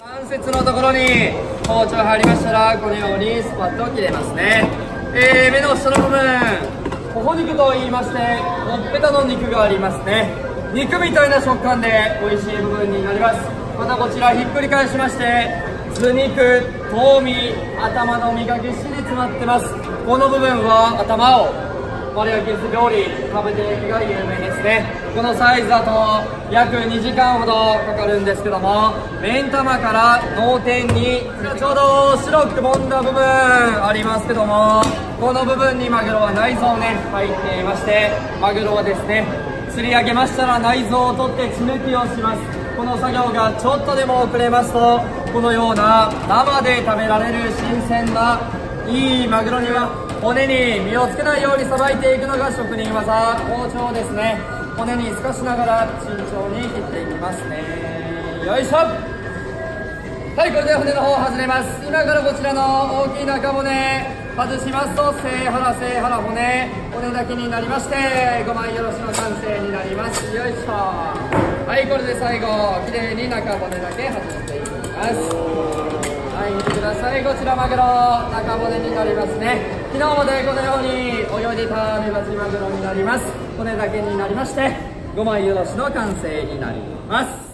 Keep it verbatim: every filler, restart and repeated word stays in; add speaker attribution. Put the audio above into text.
Speaker 1: 関節のところに包丁入りましたら、このようにスパッと切れますね。えー、目の下の部分、頬肉と言いまして、ほっぺたの肉がありますね。肉みたいな食感で美味しい部分になります。またこちらひっくり返しまして、頭肉、頭身、頭の身がぎっしり詰まってます。この部分は頭を丸焼き料理食べていくが有名ですね。このサイズだと約にじかんほどかかるんですけども、目ん玉から脳天にちょうど白くもんだ部分ありますけども、この部分にマグロは内臓ね入っていまして、マグロはですね釣り上げましたら内臓を取って血抜きをします。この作業がちょっとでも遅れますと、このような生で食べられる新鮮ないいマグロには骨に身をつけないようにさばいていくのが職人技。包丁ですね、骨に透かしながら慎重に切っていきますね。よいしょ。はい、これで骨の方を外れます。今からこちらの大きい中骨外しますと、背腹背腹骨骨だけになりまして、ごまいおろしの完成になります。よいしょ。はい、これで最後きれいに中骨だけ外していきます。はい、見てください。こちらマグロ中骨になりますね。昨日までこのように泳いでいたメバチマグロになります。骨だけになりまして、ごまいおろしの完成になります。